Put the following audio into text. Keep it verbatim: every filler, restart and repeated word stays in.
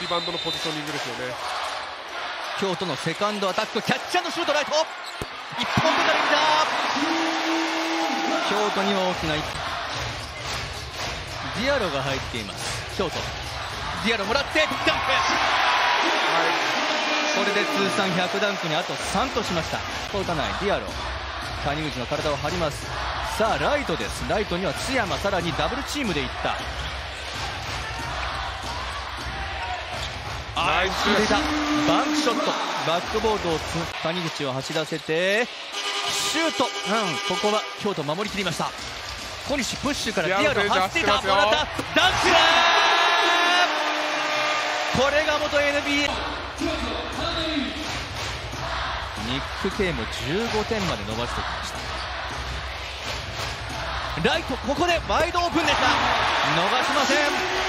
リバウンドのポジショニングですよね。 京都のセカンドアタック、キャッチャーのシュート、ライトいっぽんめから見た。京都には大きなディアロが入っています。京都ディアロもらってダンク、はい、これで通算ひゃくダンクにあとさんとしました。打たないディアロ、谷口の体を張ります。さあライトです。ライトには津山、さらにダブルチームでいった。 ナイス出たバンクショット、バックボードを谷口を走らせてシュート、うん、ここは京都守りきりました。小西プッシュからディアロ走っていた、もらったダンクだ。これが元 エヌビーエー ニック・ケイもじゅうごてんまで伸ばしてきました。ライトここでワイドオープンでした。逃しません。